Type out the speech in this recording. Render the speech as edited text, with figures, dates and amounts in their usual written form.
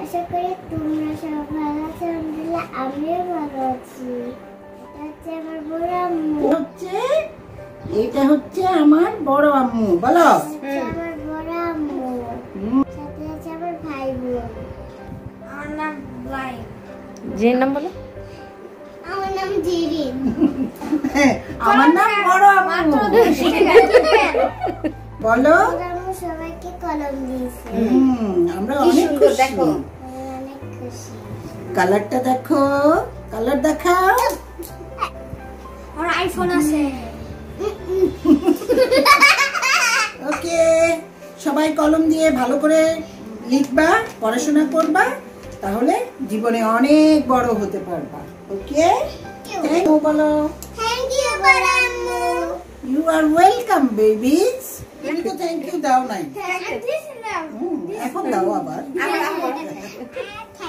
আশা করি তোমরা সবাই ভালো আছো। আলহামদুলিল্লাহ আমিও ভালো আছি। এটা হচ্ছে আমার বড় আম্মু। এটা হচ্ছে আমার বড় আম্মু। বলো আমার বড় আম্মু। সাথে আছে আমার ভাই বোন। আমার নাম ভাই। জির নাম বলো। আমার নাম জিরিন। আমার নাম বড় আম্মু। বলো আম্মু সবাইকে কলম দিয়েছে। আমরা অনেক খুশি। দেখো অনেক খুশি। কালারটা দেখো, কালার দেখাও। আমার আইফোন আছে। ওকে, সবাই কলম দিয়ে ভালো করে লিখবা, পড়াশোনা করবা, তাহলে জীবনে অনেক বড় হতে পারবা। ওকে, থ্যাংক ইউ বলো। থ্যাংক ইউ বড় আম্মু। You are welcome babies. তুমি তো থ্যাংক ইউ দাও নাই, থ্যাংক ইউ। এখন দাও আবার। Thank you.